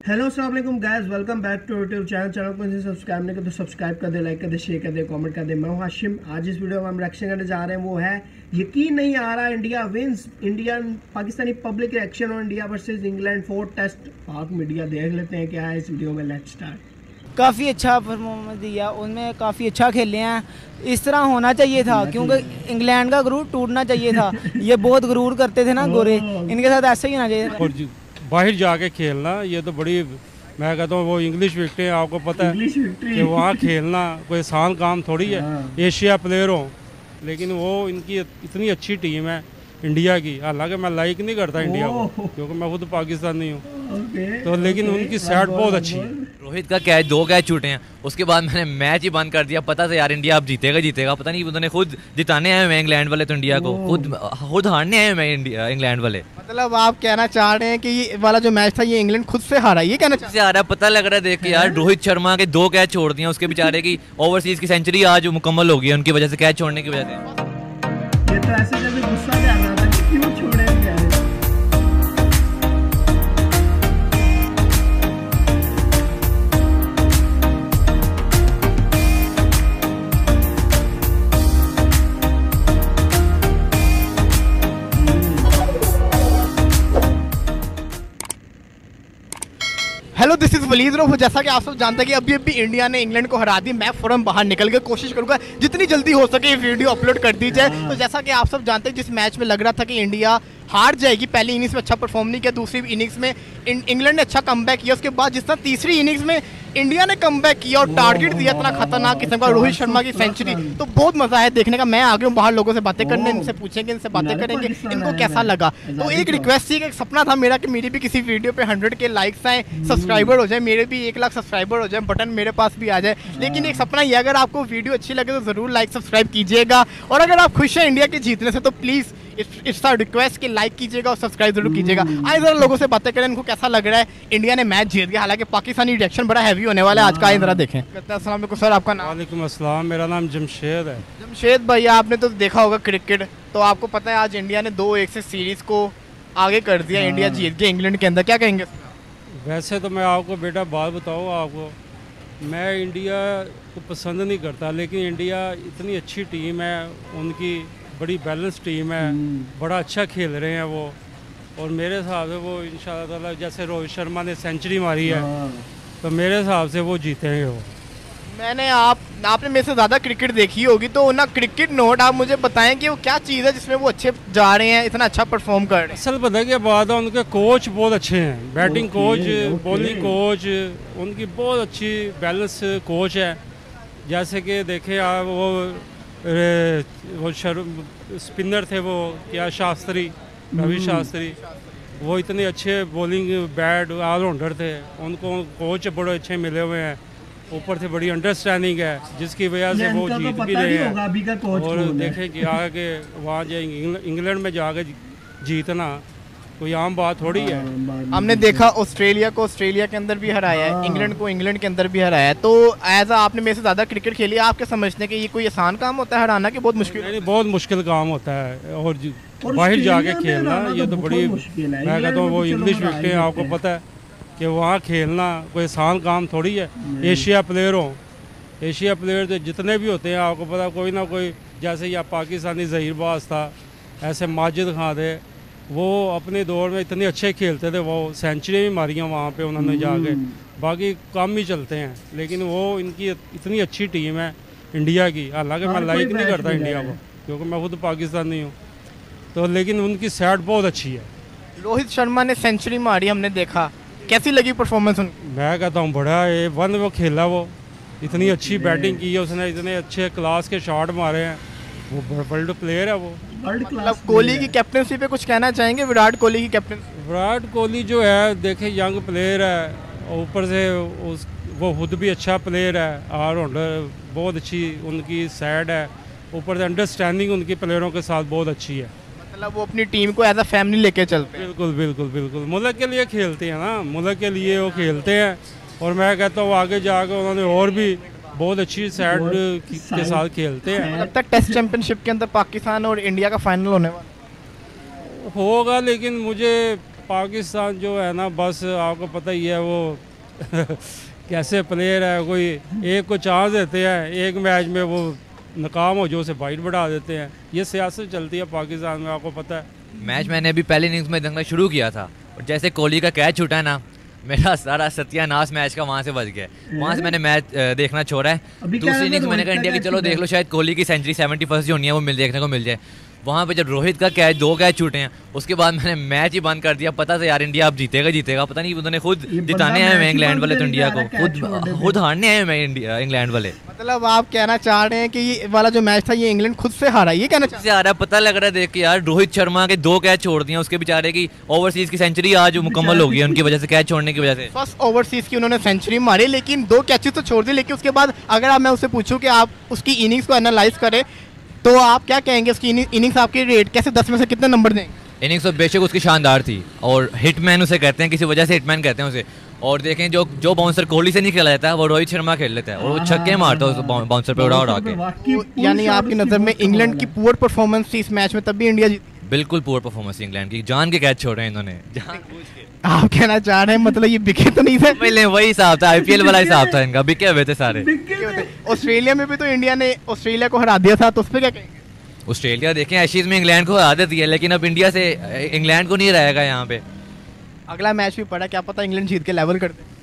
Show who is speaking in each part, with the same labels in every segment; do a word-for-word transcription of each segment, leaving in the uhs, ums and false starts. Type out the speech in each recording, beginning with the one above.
Speaker 1: Hello अस्सलाम वालेकुम guys, welcome back to YouTube channel. Channel को सब्सक्राइब नहीं कर तो सब्सक्राइब कर दे, लाइक कर दे, शेयर कर दे, कमेंट कर दे। मैं हूं हाशिम। आज इस वीडियो में हम रिएक्शन करने जा रहे हैं, वो है यकीन नहीं आ रहा India wins. Indian Pakistani public reaction और India versus England four test. Pak media देख लेते हैं क्या है इस वीडियो में। Let's start.
Speaker 2: काफ़ी अच्छा परफॉर्मेंस दिया, उनमें काफ़ी अच्छा खेले हैं। इस तरह होना चाहिए था क्योंकि इंग्लैंड का गुरूर टूटना चाहिए था। ये बहुत गुरूर करते थे ना गोरे, इनके साथ ऐसा ही होना चाहिए।
Speaker 3: बाहर जाके खेलना ये तो बड़ी, मैं कहता हूँ वो इंग्लिश विक्ट्री है। आपको पता है कि वहाँ खेलना कोई आसान काम थोड़ी है। एशिया प्लेयर हो, लेकिन वो इनकी इतनी अच्छी टीम है इंडिया की। हालांकि मैं लाइक नहीं करता इंडिया को क्योंकि मैं खुद पाकिस्तानी हूँ, तो लेकिन उनकी सेट बहुत अच्छी है।
Speaker 4: रोहित का कैच, दो कैच छूटे हैं, उसके बाद मैंने मैच ही बंद कर दिया। पता था यार इंडिया अब जीतेगा जीतेगा पता नहीं उन्होंने खुद जिताने आए हुए इंग्लैंड वाले, तो इंडिया को खुद खुद हारने आए हुए इंडिया इंग्लैंड वाले।
Speaker 5: मतलब आप कहना चाह रहे हैं कि ये वाला जो मैच था ये इंग्लैंड खुद से हारा, ये कहना
Speaker 4: से आ रहा है। पता लग रहा है देख के यार, रोहित शर्मा के दो कैच छोड़ दिए, उसके बेचारे की ओवरसीज की सेंचुरी आज मुकम्मल हो गई उनकी वजह से, कैच छोड़ने की वजह से।
Speaker 1: ये तो ऐसे जैसे गुस्सा कर रहा था कि क्यों छोड़े।
Speaker 5: Hello, this is Waleed Rauf. जैसा कि आप सब जानते हैं कि अभी अभी इंडिया ने इंग्लैंड को हरा दी। मैं फौरन बाहर निकल के कोशिश करूंगा जितनी जल्दी हो सके ये वीडियो अपलोड कर दी जाए। तो जैसा कि आप सब जानते हैं, जिस मैच में लग रहा था कि इंडिया हार जाएगी, पहली इनिंग्स में अच्छा परफॉर्म नहीं किया, दूसरी इनिंग्स में इंग्लैंड ने अच्छा कमबैक किया, उसके बाद जिस तरह तीसरी इनिंग्स में इंडिया ने कमबैक किया और टारगेट दिया इतना खतरनाक किस्म का, रोहित शर्मा की सेंचुरी, तो बहुत मजा है देखने का। मैं आ गया हूँ बाहर लोगों से बातें करने, इनसे पूछेंगे, इनसे बातें करेंगे इनको कैसा लगा। तो एक रिक्वेस्ट थी, एक सपना था मेरा कि मेरी भी किसी वीडियो पे हंड्रेड के लाइक्स आए, सब्सक्राइबर हो जाए, मेरे भी एक लाख सब्सक्राइबर हो जाए, बटन मेरे पास भी आ जाए। लेकिन एक सपना ये, अगर आपको वीडियो अच्छी लगे तो जरूर लाइक सब्सक्राइब कीजिएगा, और अगर आप खुश हैं इंडिया के जीतने से तो प्लीज इट्स अ रिक्वेस्ट कि लाइक कीजिएगा और सब्सक्राइब जरूर कीजिएगा। आइए जरा लोगों से बातें करें, इनको कैसा लग रहा है। इंडिया ने मैच जीत गया, हालांकि पाकिस्तानी रिएक्शन बड़ा हैवी होने वाला है आज का। आइए जरा देखें। अस्सलाम वालेकुम सर, आपका नाम?
Speaker 3: वालेकुम अस्सलाम, मेरा नाम जमशेद है।
Speaker 5: जमशेद भैया, आपने तो देखा होगा क्रिकेट, तो आपको पता है आज इंडिया ने दो एक से सीरीज को आगे कर दिया, इंडिया जीत गया इंग्लैंड के अंदर, क्या कहेंगे?
Speaker 3: वैसे तो मैं आपको बेटा बात बताऊँ आपको, मैं इंडिया को पसंद नहीं करता, लेकिन इंडिया इतनी अच्छी टीम है, उनकी बड़ी बैलेंस टीम है, बड़ा अच्छा खेल रहे हैं वो। और मेरे हिसाब से वो इंशाल्लाह ताला, जैसे रोहित शर्मा ने सेंचुरी मारी है, तो मेरे हिसाब से वो जीतेंगे वो।
Speaker 5: मैंने आप आपने मेरे से ज़्यादा क्रिकेट देखी होगी, तो ना क्रिकेट नोट आप मुझे बताएं कि वो क्या चीज़ है जिसमें वो अच्छे जा रहे हैं, इतना अच्छा परफॉर्म कर रहे हैं।
Speaker 3: असल पता क्या बात है, उनके कोच बहुत अच्छे हैं, बैटिंग कोच, बॉलिंग कोच, उनकी बहुत अच्छी बैलेंस कोच है। जैसे कि देखें आप, वो वो स्पिनर थे, वो क्या शास्त्री, रवि शास्त्री, वो इतने अच्छे बॉलिंग बैट ऑलराउंडर थे, उनको कोच बड़े अच्छे मिले हुए हैं, ऊपर से बड़ी अंडरस्टैंडिंग है, जिसकी वजह से वो जीत भी रहे हैं। और देखें कि आगे वहाँ जाएंगे इंग्लैंड में जाके जीतना कोई आम बात थोड़ी है।
Speaker 5: हमने देखा ऑस्ट्रेलिया को ऑस्ट्रेलिया के अंदर भी हराया है, इंग्लैंड को इंग्लैंड के अंदर भी हराया है। तो एज आ आपने मेरे से ज़्यादा क्रिकेट खेली, आप क्या समझते हैं कि ये कोई आसान काम होता है हराना, कि बहुत मुश्किल?
Speaker 3: नहीं, बहुत मुश्किल काम होता है। और बाहर जाके खेलना ये तो बड़ी, मैं कहता हूँ वो इंग्लिश विक्ट्री है। आपको पता है कि वहाँ खेलना कोई आसान काम थोड़ी है। एशिया प्लेयर हो, एशिया प्लेयर तो जितने भी होते हैं आपको पता, कोई ना कोई, जैसे या पाकिस्तानी ज़हीरबाज था, ऐसे माजिद खान थे, वो अपने दौर में इतने अच्छे खेलते थे, वो सेंचुरी भी मारी हैं वहाँ पे उन्होंने जाके। बाकी कम ही चलते हैं, लेकिन वो इनकी इतनी अच्छी टीम है इंडिया की। हालांकि मैं लाइक नहीं करता इंडिया को क्योंकि मैं खुद पाकिस्तानी हूँ, तो लेकिन उनकी सेट बहुत अच्छी है।
Speaker 5: रोहित शर्मा ने सेंचुरी मारी, हमने देखा, कैसी लगी परफॉर्मेंस उनकी?
Speaker 3: मैं कहता हूँ बड़ा ए वन वो खेला, वो इतनी अच्छी बैटिंग की है उसने, इतने अच्छे क्लास के शॉट मारे हैं, वो वर्ल्ड प्लेयर है वो।
Speaker 5: मतलब कोहली की कैप्टनसी पे कुछ कहना चाहेंगे? विराट कोहली की कैप्टन,
Speaker 3: विराट कोहली जो है देखे यंग प्लेयर है, ऊपर से उस वो खुद भी अच्छा प्लेयर है, ऑलराउंडर, बहुत अच्छी उनकी साइड है, ऊपर से अंडरस्टैंडिंग उनकी प्लेयरों के साथ बहुत अच्छी है।
Speaker 5: मतलब वो अपनी टीम को एज अ फैमिली लेके चलते हैं।
Speaker 3: बिल्कुल बिल्कुल बिल्कुल, मुल्क के लिए खेलते हैं ना, मुल्क के लिए वो खेलते हैं। और मैं कहता हूँ आगे जाकर उन्होंने और भी बहुत अच्छी साइड के साथ खेलते हैं।
Speaker 5: लगता है टेस्ट चैंपियनशिप के अंदर पाकिस्तान और इंडिया का फाइनल होने वाला
Speaker 3: होगा, लेकिन मुझे पाकिस्तान जो है ना, बस आपको पता ही है वो कैसे प्लेयर है। कोई एक को चांस देते हैं, एक मैच में वो नाकाम हो जो उसे बाइट बढ़ा देते हैं। ये सियासत चलती है पाकिस्तान में, आपको पता है।
Speaker 4: मैच मैंने अभी पहले इनिंग्स में देखना शुरू किया था और जैसे कोहली का कैच छूटा है ना, मेरा सारा सत्यानाश मैच का वहाँ से बच गया। वहाँ से मैंने मैच देखना छोड़ा है। दूसरी इनिंग्स मैंने कहा इंडिया की चलो देख लो, शायद कोहली की सेंचुरी सेवेंटी फर्स्ट जो होनी है वो मिल देखने को मिल जाए। वहाँ पे जब रोहित का कैच दो कैच छूटे हैं, उसके बाद मैंने मैच ही बंद कर दिया। पता था यार इंडिया अब जीतेगा जीतेगा पता नहीं उन्होंने खुद जिताने आए हैं इंग्लैंड वाले, तो इंडिया को खुद खुद हारने आए हैं इंडिया इंग्लैंड वाले।
Speaker 5: मतलब आप कहना चाह रहे हैं कि ये वाला जो मैच था ये इंग्लैंड खुद से हारा, ये कहना चाह
Speaker 4: से आ रहा है। पता लग रहा है देख के यार, रोहित शर्मा के दो कैच छोड़ दिए, उसके बेचारे की ओवरसीज की सेंचुरी आज मुकम्मल हो गई है उनकी वजह से, कैच छोड़ने की वजह से।
Speaker 5: फर्स्ट ओवरसीज की उन्होंने सेंचुरी मारी, लेकिन दो कैचेस तो छोड़ दिए। लेकिन उसके बाद अगर आप मैं उससे पूछूं कि आप उसकी इनिंग्स को एनालाइज करें तो आप क्या कहेंगे? उसकी इनिंग्स आपकी रेट कैसे दस में से कितने नंबर देंगे?
Speaker 4: इनिंग्स तो बेशक उसकी शानदार थी और हिटमैन उसे कहते हैं, किसी वजह से हिटमैन कहते हैं उसे। और देखें जो जो बाउंसर कोहली से नहीं खेला जाता है वो रोहित शर्मा खेल लेता है और वो छक्के मारता है उस बाउंसर पे उड़ा उड़ा के।
Speaker 5: यानी आपकी नज़र में इंग्लैंड की पुअर परफॉर्मेंस थी इस मैच में, तब भी इंडिया जीती?
Speaker 4: बिल्कुल पुअर परफॉर्मेंस इंग्लैंड की, जान के कैच छोड़ रहे हैं इन्होंने, जान
Speaker 5: आप कहना चाह रहे हैं मतलब ये बिके तो नहीं थे?
Speaker 4: पहले वही हिसाब था, आईपीएल वाला हिसाब था इनका, बिके हुए थे सारे।
Speaker 5: ऑस्ट्रेलिया में भी तो इंडिया ने ऑस्ट्रेलिया को हरा दिया था, तो उस पर क्या कहेंगे?
Speaker 4: ऑस्ट्रेलिया देखें एशीज में इंग्लैंड को हरा देती है, लेकिन अब इंडिया से इंग्लैंड को नहीं रहेगा यहाँ पे।
Speaker 5: अगला मैच भी पड़ा, क्या पता इंग्लैंड जीत के लेवल कर दे।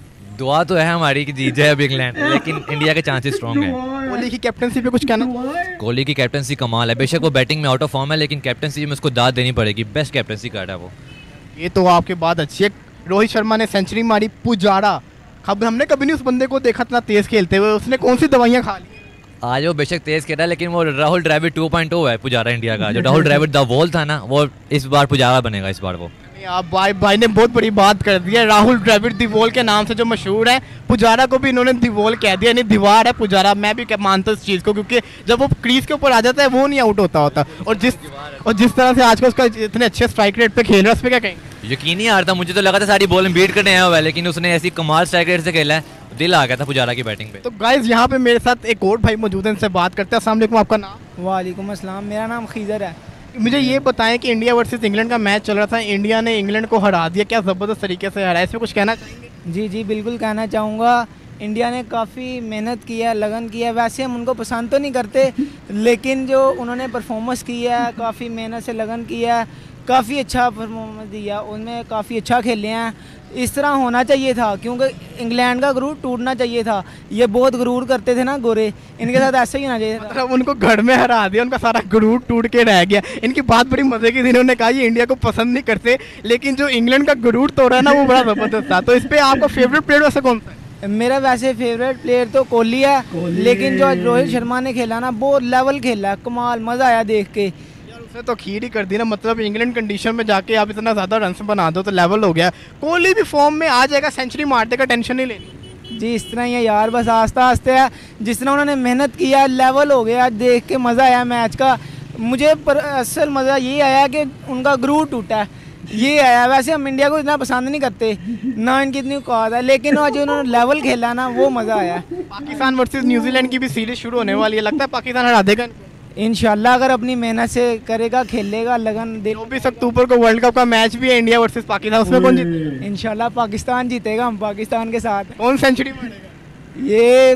Speaker 4: दुआ तो है हमारी कि जीत जाए अब इंग्लैंड, लेकिन इंडिया के चांसेस स्ट्रॉन्ग हैं।
Speaker 5: कोहली की कैप्टनसी पे कुछ कहना?
Speaker 4: कोहली की कैप्टनसी कमाल है, बेशक वो बैटिंग में आउट ऑफ फॉर्म है, लेकिन कैप्टनसी में उसको दाद देनी पड़ेगी, बेस्ट कैप्टनसी कार्ड है वो।
Speaker 5: ये तो आपके बात अच्छी है। रोहित शर्मा ने सेंचुरी मारी, पुजारा अब हमने कभी नहीं उस बंदे को देखा इतना तेज खेलते हुए, उसने कौन सी दवाइयाँ खा ली?
Speaker 4: आज वो बेशक तेज खेला, लेकिन वो Rahul Dravid two point o है पुजारा इंडिया का। जो राहुल द्रविड़ द वॉल था ना, वो इस बार पुजारा बनेगा इस बार। वो
Speaker 5: आप भाई भाई ने बहुत बड़ी बात कर दी है। राहुल द्रविड़ दिवोल के नाम से जो मशहूर है, पुजारा को भी इन्होंने दिवोल कह दिया, नहीं दीवार है पुजारा। मैं भी मानता हूँ इस चीज़ को, क्योंकि जब वो क्रीज के ऊपर आ जाता है वो नहीं आउट होता होता। और जिस और जिस तरह से आजकल उसका इतने अच्छे स्ट्राइक रेट पे खेल रहा है, उस पर क्या कहेंगे?
Speaker 4: यकीन नहीं आ रहा था, मुझे तो लगा था सारी बॉल बीट करने आया हुआ है, लेकिन उसने ऐसी कमाल स्ट्राइक रेट से खेला है, दिल आ गया था पुजारा की बैटिंग पे।
Speaker 5: तो गाइज यहाँ पे मेरे साथ एक और भाई मौजूद है, इनसे बात करते हैं। अस्सलाम वालेकुम, आपका नाम?
Speaker 2: वालेकुम अस्सलाम, मेरा नाम खीजर है।
Speaker 5: मुझे ये बताएं कि इंडिया वर्सेस इंग्लैंड का मैच चल रहा था, इंडिया ने इंग्लैंड को हरा दिया, क्या ज़बरदस्त तरीके से हराया, इसमें कुछ कहना चाहेंगे?
Speaker 2: जी जी बिल्कुल कहना चाहूँगा। इंडिया ने काफ़ी मेहनत की है, लगन की है। वैसे हम उनको पसंद तो नहीं करते, लेकिन जो उन्होंने परफॉर्मेंस की है, काफ़ी मेहनत से लगन की है, काफ़ी अच्छा परफॉर्मेंस दिया, उनमें काफ़ी अच्छा खेले हैं। इस तरह होना चाहिए था, क्योंकि इंग्लैंड का गुरूर टूटना चाहिए था। ये बहुत गुरूर करते थे ना गोरे, इनके साथ ऐसा ही होना चाहिए था।
Speaker 5: मतलब उनको घर में हरा दिया, उनका सारा गुरूर टूट के रह गया। इनकी बात बड़ी मजे की थी, इन्होंने कहा ये इंडिया को पसंद नहीं करते, लेकिन जो इंग्लैंड का गुरूर तोड़ा है ना वो बड़ा ज़बरदस्त था। तो इस पर आपका फेवरेट प्लेयर वैसे कौन सा है?
Speaker 2: मेरा वैसे फेवरेट प्लेयर तो कोहली है, लेकिन जो रोहित शर्मा ने खेला ना बहुत लेवल खेला, कमाल, मज़ा आया देख के।
Speaker 5: उसने तो खीर ही कर दी ना, मतलब इंग्लैंड कंडीशन में जाके आप इतना ज़्यादा रन बना दो तो लेवल हो गया। कोहली भी फॉर्म में आ जाएगा, सेंचुरी मार देगा, टेंशन नहीं लेनी।
Speaker 2: जी इस तरह ही है यार, बस आस्ता आस्ते है। जिस तरह उन्होंने मेहनत किया, लेवल हो गया, देख के मज़ा आया मैच का। मुझे पर असल मज़ा ये आया कि उनका गुरूर टूटा, ये आया। वैसे हम इंडिया को इतना पसंद नहीं करते, ना इनकी इतनी औकात है, लेकिन आज उन्होंने लेवल खेला ना वो मज़ा आया।
Speaker 5: पाकिस्तान वर्सेस न्यूजीलैंड की भी सीरीज शुरू होने वाली है, लगता है पाकिस्तान हरा देगा
Speaker 2: इंशाल्लाह, अगर अपनी मेहनत से करेगा, खेलेगा, लगन दे।
Speaker 5: चौबीस अक्टूबर को वर्ल्ड कप का मैच भी है, इंडिया वर्सेस पाकिस्तान, उसमें कौन जीतेगा?
Speaker 2: इंशाल्लाह पाकिस्तान जीतेगा, हम पाकिस्तान के साथ।
Speaker 5: कौन सेंचुरी मारेगा
Speaker 2: ये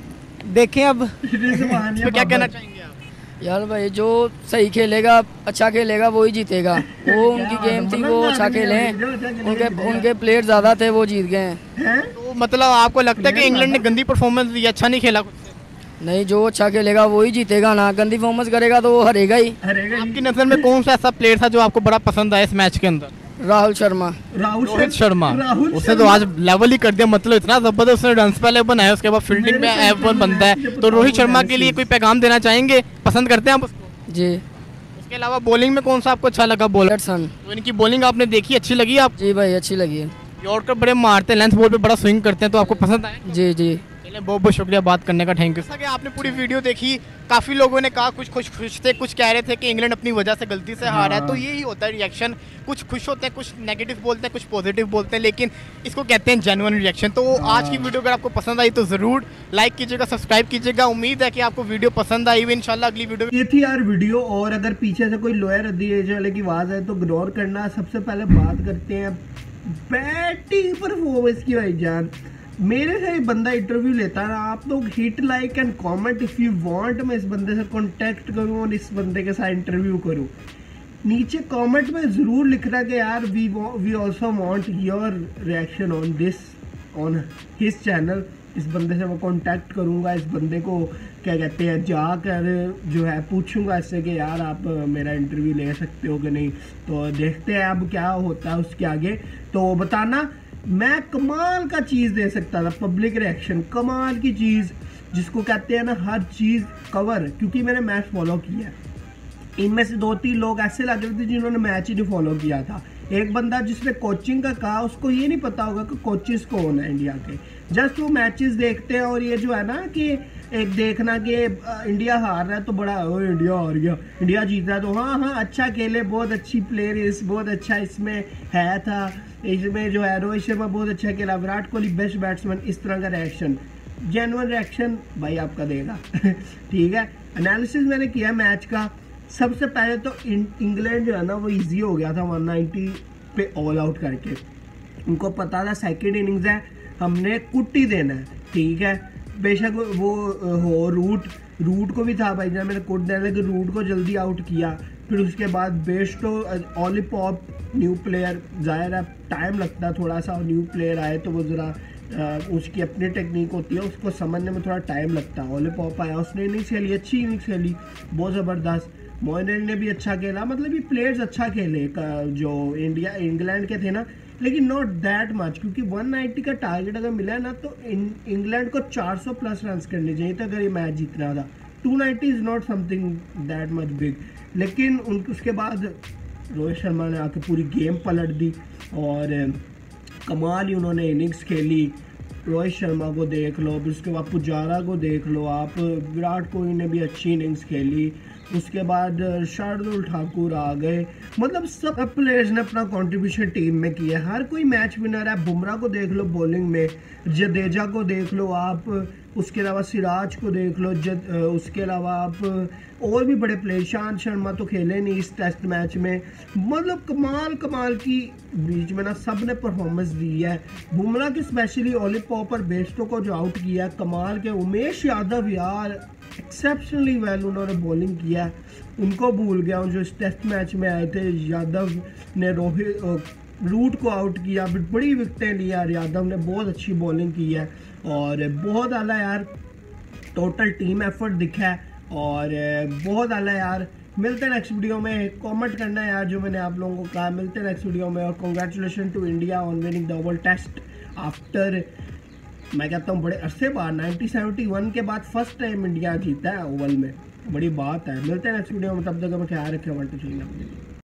Speaker 2: देखें अब।
Speaker 5: इसमें क्या कहना चाहेंगे आप?
Speaker 6: यार भाई जो सही खेलेगा, अच्छा खेलेगा, वो ही जीतेगा। वो उनकी गेम थी, वो अच्छा खेले, उनके उनके प्लेयर ज़्यादा थे, वो जीत गए हैं।
Speaker 5: तो मतलब आपको लगता है कि इंग्लैंड ने गंदी परफॉर्मेंस दी, अच्छा नहीं खेला?
Speaker 6: नहीं, जो अच्छा खेलेगा वो ही जीतेगा ना, गंदी परफॉर्मेंस करेगा तो वो हरेगा ही।
Speaker 5: आपकी नज़र में कौन सा ऐसा प्लेयर था जो आपको बड़ा पसंद आया इस मैच के अंदर?
Speaker 6: राहुल शर्मा।
Speaker 5: रोहित शर्मा, उसने तो आज लेवल ही कर दिया, मतलब इतना जबरदस्त उसने रन पहले बनाया, उसके बाद फील्डिंग में एफ वन बनता है। तो रोहित शर्मा के लिए कोई पैगाम देना चाहेंगे? पसंद करते हैं आप उसको?
Speaker 6: जी।
Speaker 5: उसके अलावा बॉलिंग में कौन सा आपको अच्छा लगा बॉलर? तो इनकी बॉलिंग आपने देखी, अच्छी लगी आप?
Speaker 6: जी भाई अच्छी लगी है।
Speaker 5: यॉर्कर बड़े मारते हैं, लेंथ बॉल पे बड़ा स्विंग करते हैं, तो आपको पसंद आए?
Speaker 6: जी जी।
Speaker 5: चलिए बहुत बहुत शुक्रिया बात करने का, थैंक यू। जैसा कि आपने पूरी वीडियो देखी, काफ़ी लोगों ने कहा, कुछ खुश खुश थे, कुछ कह रहे थे कि इंग्लैंड अपनी वजह से गलती से हारा है। तो यही होता है रिएक्शन, कुछ खुश होते हैं, कुछ नेगेटिव बोलते हैं, कुछ पॉजिटिव बोलते हैं, लेकिन इसको कहते हैं जेन्युइन रिएक्शन। तो आज की वीडियो अगर आपको पसंद आई तो ज़रूर लाइक कीजिएगा, सब्सक्राइब कीजिएगा। उम्मीद है कि आपको वीडियो पसंद आई हुई। इंशाल्लाह अगली वीडियो
Speaker 1: ये थी यार वीडियो। और अगर पीछे से कोई लोअर रद्दी एज वाले की आवाज़ है तो इग्नोर करना। सबसे पहले बात करते हैं बैटिंग परफॉर्मेंस की। भाई जान मेरे से एक बंदा इंटरव्यू लेता है, आप लोग hit like and comment if you want मैं इस बंदे से कांटेक्ट करूं और इस बंदे के साथ इंटरव्यू करूं। नीचे कमेंट में ज़रूर लिखना कि यार we we also want your reaction on this on his channel. इस बंदे से मैं कांटेक्ट करूंगा, इस बंदे को क्या कहते हैं जाकर जो है पूछूंगा इससे कि यार आप मेरा इंटरव्यू ले सकते हो कि नहीं। तो देखते हैं अब क्या होता है उसके आगे। तो बताना, मैं कमाल का चीज़ दे सकता था, पब्लिक रिएक्शन कमाल की चीज़ जिसको कहते हैं ना हर चीज़ कवर, क्योंकि मैंने मैच फॉलो किया है। इनमें से दो तीन लोग ऐसे लग रहे थे जिन्होंने मैच ही नहीं फॉलो किया था। एक बंदा जिसने कोचिंग का कहा, उसको ये नहीं पता होगा कि कोचेस कौन है इंडिया के, जस्ट वो मैचेस देखते हैं। और ये जो है ना कि एक देखना कि इंडिया हार रहा है तो बड़ा ओ इंडिया हार गया, इंडिया जीत रहा है तो हाँ हाँ अच्छा खेले, बहुत अच्छी प्लेयर इस बहुत अच्छा इसमें है था, इसमें जो है रोहित शर्मा बहुत अच्छा खेला, विराट कोहली बेस्ट बैट्समैन। इस तरह का रिएक्शन, जेन्युइन रिएक्शन भाई आपका देगा। ठीक है, एनालिसिस मैंने किया मैच का। सबसे पहले तो इंग्लैंड जो है ना वो इजी हो गया था वन नाइंटी पे ऑल आउट करके। उनको पता था सेकंड इनिंग्स है, हमने कुट्टी देना है। ठीक है, बेशक वो हो रूट रूट को भी था भाई जब मैंने कुट देना, लेकिन रूट को जल्दी आउट किया। फिर उसके बाद बेस्टो ऑलीपॉप न्यू प्लेयर, ज़ाहिर है टाइम लगता है थोड़ा सा, न्यू प्लेयर आए तो वो ज़रा उसकी अपनी टेक्निक होती है, उसको समझने में थोड़ा टाइम लगता है। ऑलीपॉप आया, उसने इनिंग्स खेली, अच्छी इनिंग्स खेली, बहुत ज़बरदस्त। मोइन ने भी अच्छा खेला, मतलब ये प्लेयर्स अच्छा खेले जो इंडिया इंग्लैंड के थे ना, लेकिन नॉट दैट मच, क्योंकि वन नाइंटी का टारगेट अगर मिला है ना तो इंग्लैंड को चार सौ प्लस रन करने चाहिए था अगर ये मैच जीतना था। Two ninety is not something that much big. लेकिन उन उसके बाद रोहित शर्मा ने आके पूरी गेम पलट दी और कमाल ही उन्होंने इनिंग्स खेली। रोहित शर्मा को देख लो, फिर उसके बाद पुजारा को देख लो आप, विराट कोहली ने भी अच्छी इनिंग्स खेली। उसके बाद शार्दुल ठाकुर आ गए, मतलब सब प्लेयर्स ने अपना कंट्रीब्यूशन टीम में किया। हर कोई मैच विनर है। बुमराह को देख लो बॉलिंग में, जडेजा को देख लो आप, उसके अलावा सिराज को देख लो, जद उसके अलावा आप और भी बड़े प्लेयर, ईशांत शर्मा तो खेले नहीं इस टेस्ट मैच में। मतलब कमाल कमाल की बीच में ना सब ने परफॉर्मेंस दी है। बुमराह की स्पेशली ऑलीपॉप और बेस्टो को जो आउट किया कमाल के। उमेश यादव यार एक्सेप्शनली वेल उन्होंने बॉलिंग किया, उनको भूल गया जो इस टेस्ट मैच में आए थे। यादव ने रोहित रूट को आउट किया, फिर बड़ी विकेटें ली यार, यादव ने बहुत अच्छी बॉलिंग की है और बहुत आला यार टोटल टीम एफर्ट दिखा है और बहुत आला यार। मिलते हैं नेक्स्ट वीडियो में, कमेंट करना है यार जो मैंने आप लोगों को कहा। मिलते हैं नेक्स्ट वीडियो में और congratulation to India on winning the Oval test after, मैं कहता हूँ बड़े अरसे बाद, नाइनटीन सेवेंटी वन के बाद फर्स्ट टाइम इंडिया जीता है ओवल में, बड़ी बात है। मिलते हैं नेक्स्ट वीडियो में, तब तक मैं ख्याल रखें।